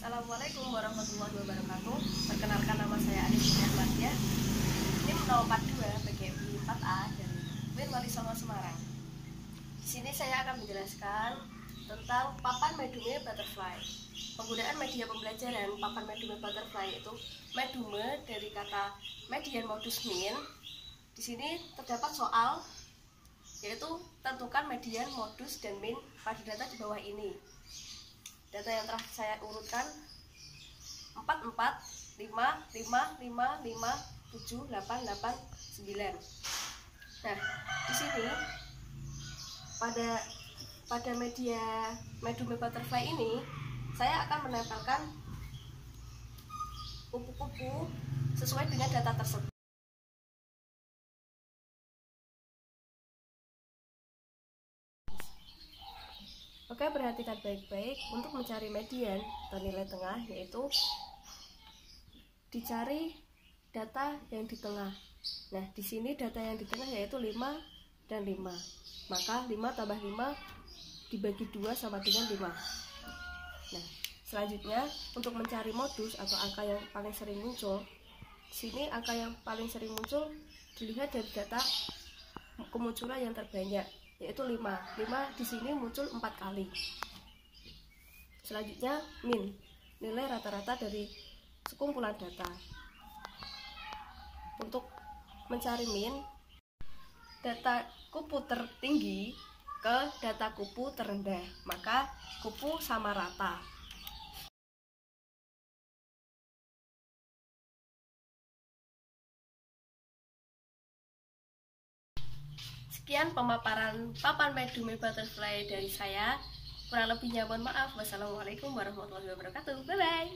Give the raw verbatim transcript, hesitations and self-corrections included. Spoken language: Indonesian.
Assalamualaikum warahmatullahi wabarakatuh. Perkenalkan, nama saya Anis Ahmadiyah. Ini nol empat dua P G U empat A dari W I N Wali Songo Semarang. Di sini saya akan menjelaskan tentang papan medume butterfly. Penggunaan media pembelajaran papan medume butterfly itu medume dari kata median modus min. Di sini terdapat soal yaitu tentukan median, modus, dan min pada data di bawah ini. Data yang telah saya urutkan empat, empat, lima, lima, lima, lima, tujuh, delapan, delapan, sembilan. Nah, di sini pada pada media medume butterfly ini saya akan menempelkan kupu-kupu sesuai dengan data tersebut. Oke, perhatikan baik-baik untuk mencari median atau nilai tengah, yaitu dicari data yang di tengah. Nah, di sini data yang di tengah yaitu lima dan lima. Maka lima tambah lima dibagi dua sama dengan lima. Nah, selanjutnya untuk mencari modus atau angka yang paling sering muncul, di sini angka yang paling sering muncul dilihat dari data kemunculan yang terbanyak, yaitu lima. lima di sini muncul empat kali. Selanjutnya min, nilai rata-rata dari sekumpulan data. Untuk mencari min, data kupu tertinggi ke data kupu terendah, maka kupu sama rata. Sekian pemaparan papan medume butterfly dari saya. Kurang lebihnya mohon maaf. Wassalamualaikum warahmatullahi wabarakatuh. Bye bye.